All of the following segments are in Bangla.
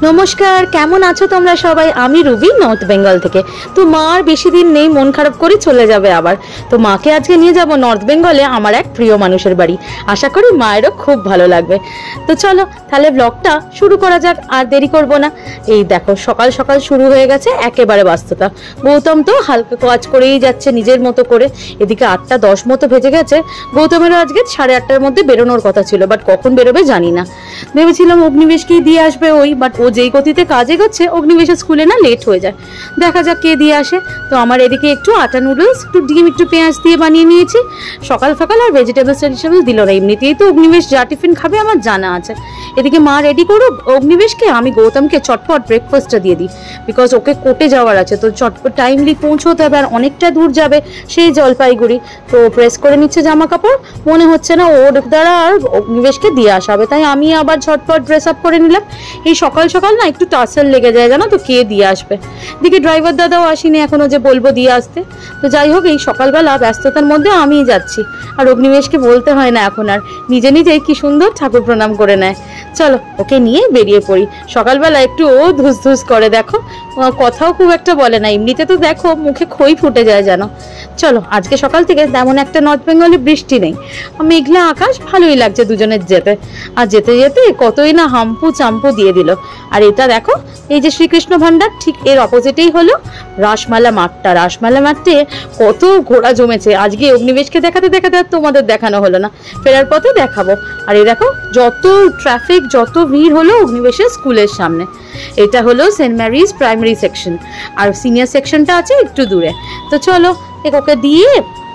नमस्कार केमन आछो तोमरा सबाई आमी रूबी नर्थ बेंगल थेके। तो मार बेशी दिन नेই मन खाराप करे चले जाबे आबार। तो माके आजके निये जाबो नर्थ बेंगले आमार एक प्रिय मानुषेर बाड़ी। आशा करी मायेरও खूब भालो लागबे। तो चलो ताहले ब्लगटा शुरू करा जाक आर देरी करब ना। এই দেখো সকাল সকাল শুরু হয়ে গেছে একেবারে ব্যস্ততা। গৌতম তো হালকা কাজ করেই যাচ্ছে নিজের মতো করে। এদিকে 8:10 মতো ভেজে গেছে। গৌতমের আজকে 8:30টার মধ্যে বেরোনোর কথা ছিল, বাট কখন বেরোবে জানি না। ভেবেছিলাম অগ্নিবেশকে দিয়ে আসবে ওই, বাট ও যেই গতিতে কাজে করছে অগ্নিবেশের স্কুলে না লেট হয়ে যায়। দেখা যাক কে দিয়ে আসে। তো আমার এদিকে একটু আটা নুডলস, একটু ডিম, একটু পেঁয়াজ দিয়ে বানিয়ে নিয়েছি। সকাল সকাল আর ভেজিটেবলস দিল না, এমনিতেই তো অগ্নিবেশ যা টিফিন খাবে আমার জানা আছে। এদিকে মা রেডি করো অগ্নিবেশকে, আমি গৌতমকে চটপট ব্রেকফাস্টটা দিয়ে দিই, বিকজ ওকে কোর্টে যাওয়ার আছে। তো চটপট টাইমলি পৌঁছতে হবে, আর অনেকটা দূর যাবে সেই জলপাইগুড়ি। তো প্রেস করে নিচ্ছে জামা কাপড়, মনে হচ্ছে না ওর দ্বারা আর অগ্নিবেশকে দিয়ে আসা হবে, তাই আমি আবার ঝটপট ড্রেস আপ করে নিলাম। এই সকাল সকাল না একটু টাসেল লেগে যায় জানো তো, কে দিয়ে আসবে। এদিকে ড্রাইভার দাদাও আসেনি এখনো যে বলবো দিয়ে আসতে। তো যাই হোক, এই সকালবেলা ব্যস্ততার মধ্যে আমিই যাচ্ছি, আর অগ্নিবেশকে বলতে হয় না এখন আর, নিজে নিজেই কি সুন্দর ঠাকুর প্রণাম করে নেয়। চলো ওকে নিয়ে বেরিয়ে পড়ি। সকালবেলা একটু ও ধুস ধুস করে, দেখো কথাও খুব একটা বলে না, এমনিতে তো দেখো মুখে খই ফুটে যায় জানো। চলো আজকে সকাল থেকে তেমন একটা নর্থ বেঙ্গলে বৃষ্টি নেই, মেঘলা আকাশ, ভালোই লাগছে দুজনের যেতে। আর যেতে যেতে কতই না হাম্পু চাম্পু দিয়ে দিল। আর এটা দেখো, এই যে শ্রীকৃষ্ণ ভান্ডার, ঠিক এর অপোজিটেই হলো রাসমেলা মাঠটা। রাসমেলা মাঠে কত ঘোড়া জমেছে। আজকে অগ্নিবেশকে দেখাতে দেখাতে তোমাদের দেখানো হলো না, ফেরার পথে দেখাবো। আর এই দেখো যত ট্রাফিক, যত ভিড় হলো অগ্নিবেশের স্কুলের সামনে। এটা হলো সেন্ট ম্যারিজ প্রাইমারি সেকশন, আর সিনিয়র সেকশনটা আছে একটু দূরে। তো চলো ওকে দিয়ে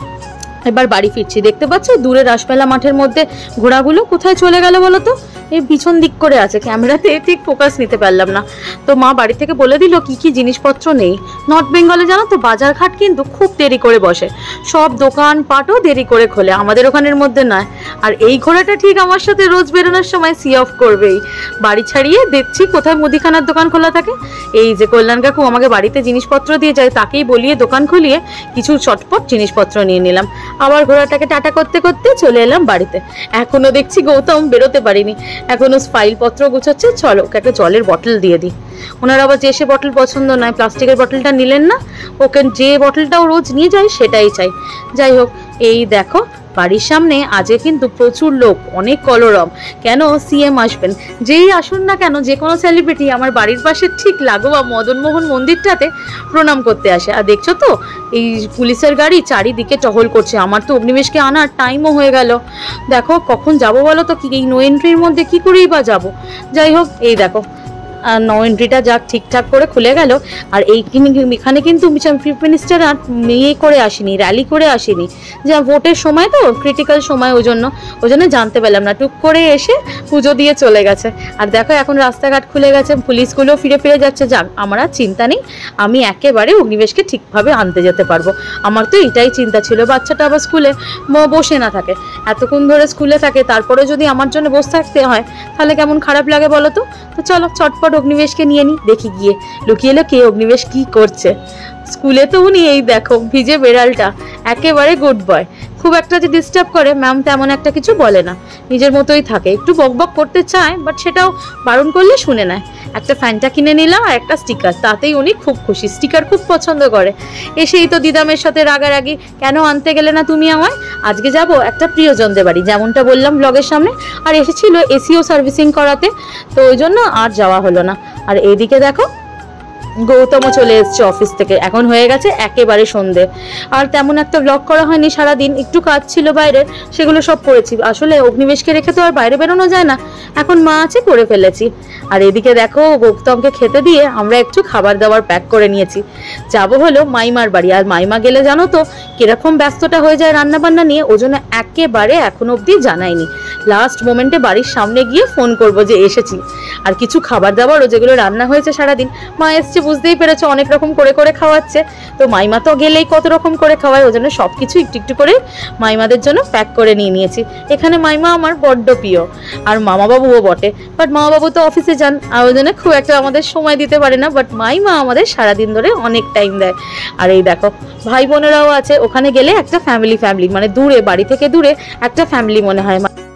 এবার বাড়ি ফিরছি। দেখতে পাচ্ছ দূরে রাসমেলা মাঠের মধ্যে ঘোড়াগুলো কোথায় চলে গেল বলো তো? এই পিছন দিক করে আছে, ক্যামেরাতে ঠিক ফোকাস নিতে পারলাম না। তো মা বাড়ি থেকে বলে দিল কি কি জিনিসপত্র নেই। নর্থ বেঙ্গলে জানো তো বাজারঘাট কিন্তু খুব দেরি করে বসে, সব দোকান পাটও দেরি করে খোলে, আমাদের ওখানের মধ্যে নয়। আর এই ঘোড়াটা ঠিক আমার সাথে রোজ বেরোনোর সময় সি অফ করবেই। বাড়ি ছাড়িয়ে দেখছি কোথায় মুদিখানার দোকান খোলা থাকে। এই যে কল্যাণ কাকু আমাকে বাড়িতে জিনিসপত্র দিয়ে যায়, তাকেই বলিয়ে দোকান খুলিয়ে কিছু চটপট জিনিসপত্র নিয়ে নিলাম। আবার ঘোড়াটাকে টাটা করতে করতে চলে এলাম বাড়িতে। এখনো দেখছি গৌতম বেরোতে পারিনি, এখনো ফাইলপত্র গুছাচ্ছে। চলো ওকে একটা জলের বটল দিয়ে দিই। ওনার আবার যে সে বটল পছন্দ নয়, প্লাস্টিকের বটলটা নিলেন না, ওকে যে বটলটাও রোজ নিয়ে যায় সেটাই চাই। যাই হোক, এই দেখো বাড়ির সামনে আজকে কিন্তু প্রচুর লোক, অনেক কলরব। কেন সিএম আসবেন, যেই আসুন না কেন, যে কোনো সেলিব্রিটি আমার বাড়ির পাশে ঠিক লাগোয়া মদনমোহন মন্দিরটাতে প্রণাম করতে আসে। আর দেখছো তো এই পুলিশের গাড়ি চারিদিকে টহল করছে। আমার তো অগ্নিবেশকে আনার টাইমও হয়ে গেল। দেখো কখন যাবো বলো তো, কি এই নো এন্ট্রির মধ্যে কি করেই বা যাবো। যাই হোক, এই দেখো নো এন্ট্রিটা যাক ঠিকঠাক করে খুলে গেল। আর এখানে কিন্তু চিফ মিনিস্টার আর ইয়ে করে আসেনি, র্যালি করে আসেনি, যা ভোটের সময় তো ক্রিটিক্যাল সময়, ওই জন্য জানতে পারলাম না। টুক করে এসে পুজো দিয়ে চলে গেছে। আর দেখো এখন রাস্তাঘাট খুলে গেছে, পুলিশগুলো ফিরে ফিরে যাচ্ছে। যাক আমার আর চিন্তা নেই, আমি একেবারে অগ্নিবেশকে ঠিকভাবে আনতে যেতে পারবো। আমার তো এটাই চিন্তা ছিল, বাচ্চাটা আবার স্কুলে বসে না থাকে, এতক্ষণ ধরে স্কুলে থাকে, তারপরে যদি আমার জন্য বসে থাকতে হয় তাহলে কেমন খারাপ লাগে বলো তো। তো চলো চটপট অগ্নিবেশকে নিয়ে নি, দেখি গিয়ে লুকিয়ে লুকিয়ে অগ্নিবেশ কি করছে। স্কুলে তো উনি এই দেখো ভিজে বেড়ালটা, একেবারে গুড বয়। খুব একটা যে ডিস্টার্ব করে ম্যাম তেমন একটা কিছু বলে না, নিজের মতোই থাকে। একটু বকবক করতে চায়, বাট সেটাও বারণ করলে শুনে নেয়। একটা ফ্যানটা কিনে নিলাম আর একটা স্টিকার, তাতেই উনি খুব খুশি। স্টিকার খুব পছন্দ করে। এসেই তো দিদামের সাথে রাগারাগি, কেন আনতে গেলে না তুমি আমায়? আজকে যাব একটা প্রিয়জনদের বাড়ি, যেমনটা বললাম ব্লগের সামনে। আর এসেছিল এসিও সার্ভিসিং করাতে, তো ওই জন্য আর যাওয়া হলো না। আর এইদিকে দেখো গৌতমও চলে এসছে অফিস থেকে, এখন হয়ে গেছে একেবারে সন্ধে। আর তেমন একটা ব্লগ করা হয়নি সারাদিন, একটু কাজ ছিল বাইরের, সেগুলো সব করেছি। আসলে অগ্নিবেশকে রেখে তো আর বাইরে বেরোনো যায় না, এখন মা আছে করে ফেলেছি। আর এদিকে দেখো গৌতমকে খেতে দিয়ে আমরা একটু খাবার দাবার প্যাক করে নিয়েছি। যাবো হলো মাইমার বাড়ি। আর মাইমা গেলে জানো তো কিরকম ব্যস্ততা হয়ে যায় রান্নাবান্না নিয়ে, ওই জন্য একেবারে এখনো অবধি জানাইনি। লাস্ট মোমেন্টে বাড়ির সামনে গিয়ে ফোন করবো যে এসেছি। আর কিছু খাবার দাবারও যেগুলো রান্না হয়েছে সারাদিন, মা এসছে বুঝতেই পেরেছো, অনেক রকম করে করে খাওয়াচ্ছে। তো মাইমা তো গেলেই কত রকম করে খাওয়ায়, ওই জন্য সব কিছু একটু একটু করে মাইমাদের জন্য প্যাক করে নিয়ে নিয়েছি। এখানে মাইমা আমার বড্ড প্রিয়, আর মামা বাবুও বটে, বাট মামা বাবু তো অফিসে যান, আর ওই জন্য খুব একটা আমাদের সময় দিতে পারে না। বাট মাইমা আমাদের সারাদিন ধরে অনেক টাইম দেয়। আর এই দেখো ভাই বোনেরাও আছে, ওখানে গেলে একটা ফ্যামিলি মানে দূরে, বাড়ি থেকে দূরে একটা ফ্যামিলি মনে হয়।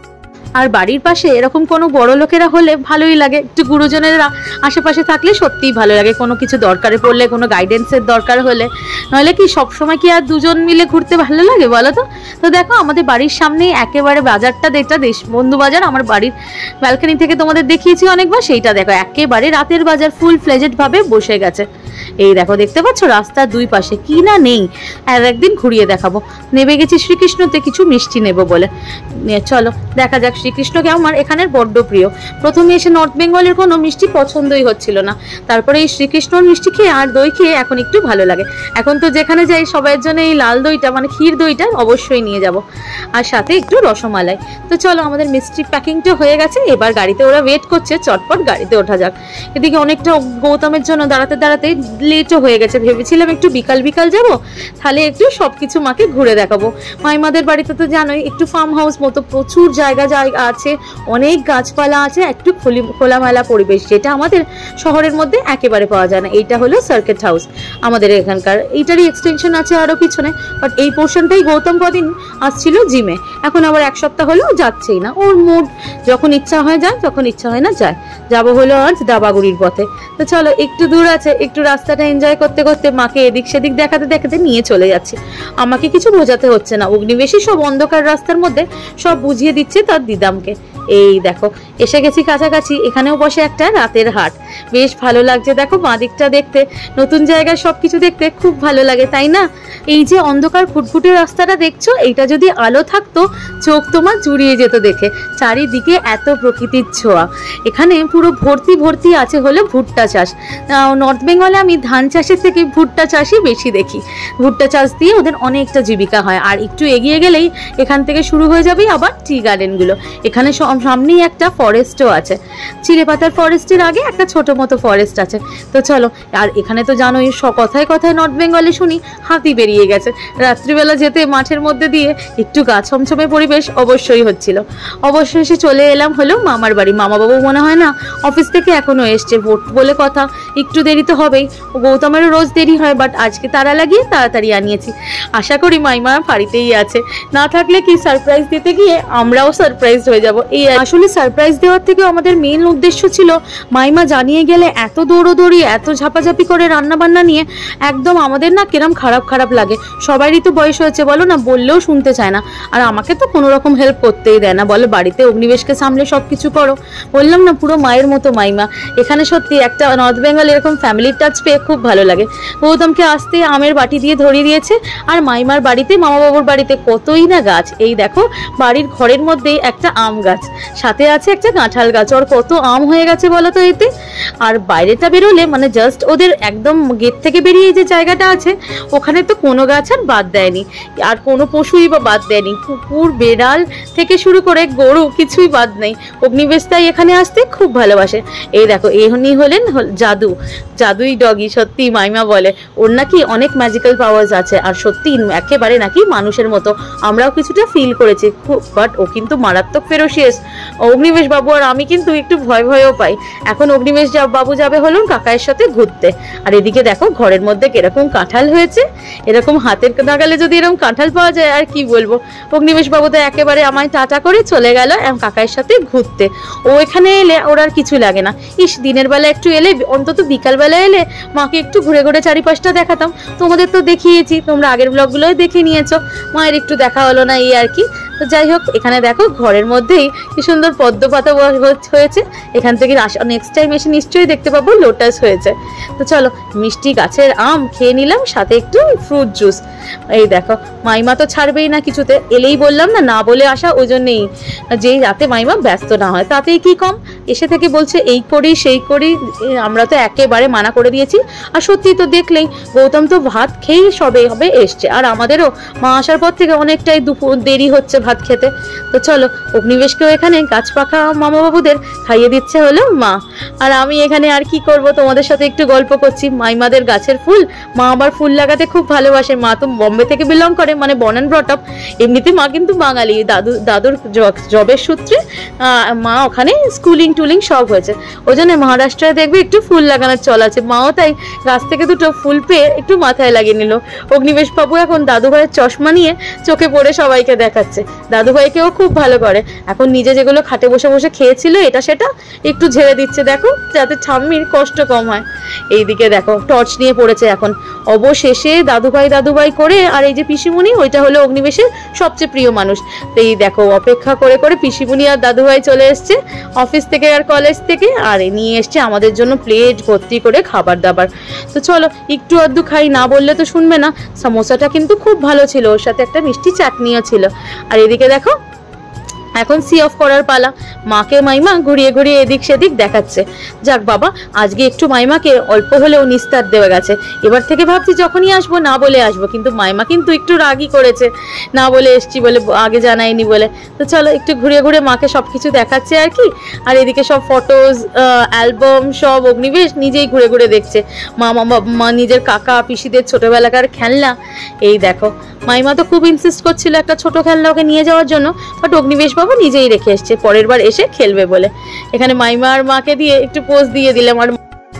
আর বাড়ির পাশে এরকম কোনো বড় লোকেরা হলে ভালোই লাগে, একটু গুরুজনেরা আশেপাশে থাকলে সত্যিই ভালো লাগে, কোনো কিছু দরকারে পড়লে, কোনো গাইডেন্সের দরকার হলে। নইলে কি সবসময় কি আর দুজন মিলে ঘুরতে ভালো লাগে বলো তো? তো দেখো আমাদের বাড়ির সামনেই একেবারে বাজারটা, যেটা দেশবন্ধু বাজার, আমার বাড়ির ব্যালকনি থেকে তোমাদের দেখিয়েছি অনেকবার, সেইটা দেখো একেবারে রাতের বাজার ফুল ফ্লেজেড ভাবে বসে গেছে। এই দেখো দেখতে পাচ্ছ রাস্তার দুই পাশে কি না নেই, আর একদিন ঘুরিয়ে দেখাবো। নেমে গেছি শ্রীকৃষ্ণতে কিছু মিষ্টি নেব বলে। চলো দেখা যাক। শ্রীকৃষ্ণকে আমার এখানের বড্ড প্রিয়। প্রথমে এসে নর্থ বেঙ্গলের কোনো মিষ্টি পছন্দই হচ্ছিল না, তারপরে এই শ্রীকৃষ্ণর মিষ্টি খেয়ে আর দই খেয়ে এখন একটু ভালো লাগে। এখন তো যেখানে যাই সবাইয়ের জন্য এই লাল দইটা মানে ক্ষীর দইটা অবশ্যই নিয়ে যাব, আর সাথে একটু রসমালাই। তো চলো আমাদের মিষ্টি প্যাকিংটা হয়ে গেছে, এবার গাড়িতে ওরা ওয়েট করছে, চটপট গাড়িতে ওঠা যাক। এদিকে অনেকটা গৌতমের জন্য দাঁড়াতে দাঁড়াতে লেটও হয়ে গেছে। ভেবেছিলাম একটু বিকাল বিকাল যাব, তাহলে একটু সবকিছু মাকে ঘুরে দেখাবো। মাইমাদের বাড়িতে তো জানোই একটু ফার্ম হাউস মতো প্রচুর জায়গা আছে, অনেক গাছপালা আছে, একটু খোলামেলা পরিবেশ, যেটা আমাদের শহরের মধ্যে একেবারে পাওয়া যায় না। এইটা হলো সার্কিট হাউস আমাদের এখানকার, এইটারই এক্সটেনশন আছে আরো পিছনে। বাট এই পোর্শনটাই গৌতম কদিন আসছিল জিমে, এখন আবার এক সপ্তাহ হলেও যাচ্ছেই না। ওর মুড যখন ইচ্ছা হয় যায়, যখন ইচ্ছা হয় না যায়। যাবো হলো আজ দাবাগুড়ির পথে। তো চলো একটু দূর আছে, একটু রাস্তাটা এনজয় করতে করতে মাকে এদিক সেদিক দেখাতে দেখাতে নিয়ে চলে যাচ্ছি। আমাকে কিছু বোঝাতে হচ্ছে না, অগ্নিবেশী সব অন্ধকার রাস্তার মধ্যে সব বুঝিয়ে দিচ্ছে তার দিদামকে। এই দেখো এসে গেছি কাছাকাছি, এখানেও বসে একটা রাতের হাট, বেশ ভালো লাগছে। দেখো বাঁ দিকটা দেখতে, নতুন জায়গায় সবকিছু দেখতে খুব ভালো লাগে, তাই না? এই যে অন্ধকার ফুটফুটে রাস্তাটা দেখছো, এইটা যদি আলো থাকতো চোখ তোমার জুড়িয়ে যেত দেখে। চারিদিকে এত প্রকৃতির ছোঁয়া, এখানে পুরো ভর্তি ভর্তি আছে হলো ভুট্টা চাষ। নর্থ বেঙ্গলে আমি ধান চাষের থেকে ভুট্টা চাষই বেশি দেখি। ভুট্টা চাষ দিয়ে ওদের অনেকটা জীবিকা হয়। আর একটু এগিয়ে গেলেই এখান থেকে শুরু হয়ে যাবে আবার টি গার্ডেনগুলো। এখানে সামনেই একটা ফরেস্টও আছে, চিড়েপাতার ফরেস্টের আগে একটা ছোট মতো ফরেস্ট আছে। তো চলো, আর এখানে তো জানোই কথায় কথায় নর্থ বেঙ্গলে শুনি হাতি বেরিয়ে গেছে। রাত্রিবেলা যেতে মাঠের মধ্যে দিয়ে একটু গা ছমছমে পরিবেশ অবশ্যই হচ্ছিল। অবশ্যই এসে চলে এলাম হলো মামার বাড়ি। মামা বাবু মনে হয় না অফিস থেকে এখনো এসছে, ভোট বলে কথা, একটু দেরি তো হবেই। গৌতমেরও রোজ দেরি হয়, বাট আজকে তারা লাগিয়ে তাড়াতাড়ি আনিয়েছি। আশা করি মাইমা বাড়িতেই আছে, না থাকলে কি সারপ্রাইজ দিতে গিয়ে আমরাও সারপ্রাইজ হয়ে যাব। এই আসলে সারপ্রাইজ দেওয়ার থেকে আমাদের মেইন উদ্দেশ্য ছিল মাইমা জানিয়ে গেলে এত দৌড়োদৌড়ি, এত ঝাপাঝাপি করে রান্না বান্না নিয়ে একদম আমাদের না কিরম খারাপ খারাপ লাগে। সবারই তো বয়স হয়েছে বলো না, বললেও শুনতে চায় না। আর আমাকে তো কোনো রকম হেল্প করতেই দেয় না, বলে বাড়িতে অগ্নিবেশকে সামলে সবকিছু করো। বললাম না পুরো মায়ের মতো মাইমা। এখানে সত্যি একটা নর্থ বেঙ্গল এরকম ফ্যামিলির টাচ পেয়ে খুব ভালো লাগে। গৌতমকে আসতে আমের বাটি দিয়ে ধরিয়ে দিয়েছে, আর মাইমার বাড়িতে মামা বাবুর বাড়িতে কতই না গাছ। এই দেখো বাড়ির ঘরের মধ্যেই একটা আম গাছ, সাথে আছে একটা কাঁঠাল গাছ। আর কত আম হয়ে গেছে বলো তো এতে। আর বাইরেটা বেরোলে মানে জাস্ট ওদের একদম গেট থেকে বেরিয়ে যে জায়গাটা আছে, ওখানে তো কোনো গাছ আর বাদ দেয়নি, আর কোনো পশুই বা বাদ দেয়নি। কুকুর, বেড়াল থেকে শুরু করে গরু কিছুই বাদ নেই। অগ্নিবেশ তাই এখানে আসতে খুব ভালোবাসে। এই দেখো এমনি হলেন জাদুই ডগি। সত্যি মাইমা বলে ওর নাকি অনেক ম্যাজিক্যাল পাওয়ার্স আছে, আর সত্যি একেবারে নাকি মানুষের মতো। আমরাও কিছুটা ফিল করেছি খুব, বাট ও কিন্তু মারাত্মক ফেরোসিয়াস। অগ্নিবেশ বাবু আর আমি কিন্তু একটু ভয়ও পাই। এখন অগ্নিবেশ বাবু যাবে হলো কাকায়ের সাথে ঘুরতে। আর এদিকে দেখো ঘরের মধ্যে কিরকম কাঁঠাল হয়েছে, এরকম হাতের নাগালে যদি এরকম কাঁঠাল পাওয়া যায় আর কি বলবো। অগ্নিবেশ বাবু তো একেবারে আমায় টাটা করে চলে গেল কাকায়ের সাথে ঘুরতে। ও এখানে এলে ওর আর কিছু লাগে না। ইস, দিনের বেলা একটু এলে, অন্তত বিকালবেলা এলে মাকে একটু ঘুরে ঘুরে চারিপাশটা দেখাতাম। তোমাদের তো দেখিয়েছি, তোমরা আগের ব্লগগুলোই দেখে নিয়েছো, মায়ের একটু দেখা হলো না এই আর কি। তো যাই হোক, এখানে দেখো ঘরের মধ্যেই কি সুন্দর পদ্ম পাতা হয়েছে। এখান থেকে নেক্সট টাইম এসে নিশ্চয়ই দেখতে পাবো লোটাস হয়েছে। তো চলো মিষ্টি গাছের আম খেয়ে নিলাম, সাথে একটু ফ্রুট জুস। এই দেখো মাইমা তো ছাড়বেই না কিছুতে। এলেই বললাম না বলে আসা, ওই জন্যেই যেই রাতে মাইমা ব্যস্ত না হয় তাতেই কি কম। এসে থেকে বলছে এই করি সেই করি, আমরা তো একেবারে মানা করে দিয়েছি। আর সত্যি তো দেখলেই গৌতম তো ভাত খেয়েই সবে হবে এসছে, আর আমাদেরও মা আসার পর থেকে অনেকটাই দুপুর দেরি হচ্ছে ভাত খেতে। তো চলো অগ্নিবেশকেও এখানে গাছ পাখা মামা বাবুদের খাইয়ে দিচ্ছে হলো মা। আর আমি এখানে আর কি করব, তোমাদের সাথে একটু গল্প করছি। মাইমাদের গাছের ফুল, মা আবার ফুল লাগাতে খুব ভালোবাসে। মা তো বম্বে থেকে বিলং করে, মানে বর্ন অ্যান্ড ব্রট আপ। এমনিতে মা কিন্তু বাঙালি, দাদুর জবের সূত্রে মা ওখানে স্কুলিং টুলিং সব হয়েছে, ওই জন্য মহারাষ্ট্রে দেখবে একটু ফুল লাগানোর চল আছে। মাও তাই গাছ থেকে দুটো ফুল পেয়ে একটু মাথায় লাগিয়ে নিল। অগ্নিবেশ বাবু এখন দাদু ভাইয়ের চশমা নিয়ে চোখে পড়ে সবাইকে দেখাচ্ছে। দাদু ভাইকেও খুব ভালো করে, এখন নিজের নিজে যেগুলো খাটে বসে বসে খেয়েছিল এটা সেটা একটু ঝেড়ে দিচ্ছে, দেখো যাতে ঠাম্মির কষ্ট কম হয়। এইদিকে দেখো টর্চ নিয়ে পড়েছে এখন। অবশেষে দাদুভাই করে, আর এই যে পিসিমণি, ওইটা হলো অগ্নিবেশের সবচেয়ে প্রিয় মানুষ। তো এই দেখো অপেক্ষা করে করে পিসিমণি আর দাদুভাই চলে এসছে অফিস থেকে আর কলেজ থেকে, আর নিয়ে এসছে আমাদের জন্য প্লেট ভর্তি করে খাবার দাবার। তো চলো একটু আধটু খাই, না বললে তো শুনবে না। সমোসাটা কিন্তু খুব ভালো ছিল, ওর সাথে একটা মিষ্টি চাটনিও ছিল। আর এদিকে দেখো এখন সি অফ করার পালা। মাকে মাইমা ঘুরিয়ে ঘুরিয়ে এদিক সেদিক দেখাচ্ছে। যাক বাবা, আজকে একটু মাইমাকে অল্প হলেও নিস্তার দেওয়া গেছে। এবার থেকে ভাবছি যখনই আসবো না বলে আসবো, কিন্তু মাইমা কিন্তু একটু রাগই করেছে, না বলে এসছি বলে, আগে জানাইনি বলে। তো চলো একটু ঘুরিয়ে ঘুরিয়ে মাকে সব কিছু দেখাচ্ছে আর কি। আর এদিকে সব ফটোজ, অ্যালবাম সব অগ্নিবেশ নিজেই ঘুরে ঘুরে দেখছে। মা নিজের কাকা পিসিদের ছোটবেলাকার খেলনা। এই দেখো মাইমা তো খুব ইনসিস্ট করছিল একটা ছোট খেলনা ওকে নিয়ে যাওয়ার জন্য, বাট অগ্নিবেশ বাবু নিজেই রেখে এসছে পরের বার এসে খেলবে বলে। এখানে মাইমা আর মাকে দিয়ে একটু পোজ দিয়ে দিলাম। আর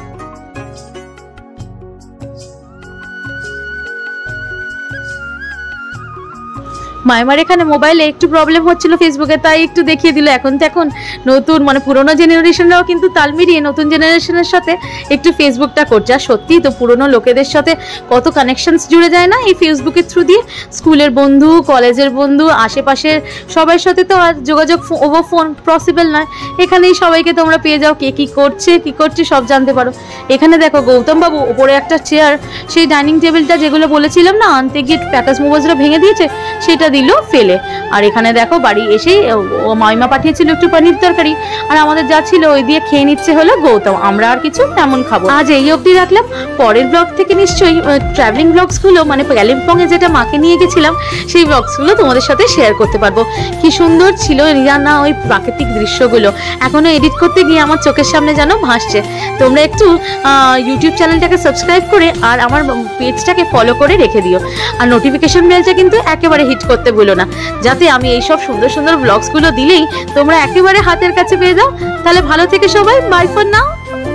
মাইমার এখানে মোবাইলে একটু প্রবলেম হচ্ছিল ফেসবুকে, তাই একটু দেখিয়ে দিল। এখন তো এখন নতুন মানে পুরোনো জেনারেশনরাও কিন্তু তাল মিলিয়ে নতুন জেনারেশনের সাথে একটু ফেসবুকটা করছে। আর সত্যি তো পুরোনো লোকেদের সাথে কত কানেকশনস জুড়ে যায় না এই ফেসবুকের থ্রু দিয়ে। স্কুলের বন্ধু, কলেজের বন্ধু, আশেপাশের সবার সাথে তো আর যোগাযোগ ওভার ফোন পসিবল নয়। এখানেই সবাইকে তোমরা পেয়ে যাও, কে কী করছে সব জানতে পারো। এখানে দেখো গৌতম বাবু ওপরে একটা চেয়ার, সেই ডাইনিং টেবিলটা যেগুলো বলেছিলাম না আনতে গিয়ে প্যাকাস মোবাইলরা ভেঙে দিয়েছে, সেটা দিল ফেলে। আর এখানে দেখো বাড়ি এসেই মাইমা পাঠিয়েছিল একটু পনির তরকারি, আর আমাদের যা ছিল ওই দিয়ে খেয়ে নিচ্ছে হলো গৌতম। আমরা আর কিছু তেমন খাবো। আজ এই অবধি রাখলাম। পরের ব্লগ থেকে নিশ্চয়ই ট্রাভেলিং ব্লগসগুলো, মানে কালিম্পংয়ে যেটা মাকে নিয়ে গেছিলাম সেই ব্লগসগুলো তোমাদের সাথে শেয়ার করতে পারবো। কি সুন্দর ছিল না ওই প্রাকৃতিক দৃশ্যগুলো, এখনো এডিট করতে গিয়ে আমার চোখের সামনে যেন ভাসছে। তোমরা একটু ইউটিউব চ্যানেলটাকে সাবস্ক্রাইব করে আর আমার পেজটাকে ফলো করে রেখে দিও। আর নোটিফিকেশন বেলটা কিন্তু একেবারে হিট করতে ভুলো না, যাতে আমি এইসব সুন্দর সুন্দর ব্লগসগুলো দিলেই তোমরা একেবারে হাতের কাছে পেয়ে যাও। তাহলে ভালো থেকে সবাই, বাই ফর নাও।